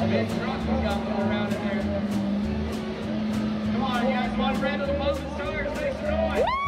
big truck we got going around in there. Come on, you guys want to random the moment stars? Make some noise.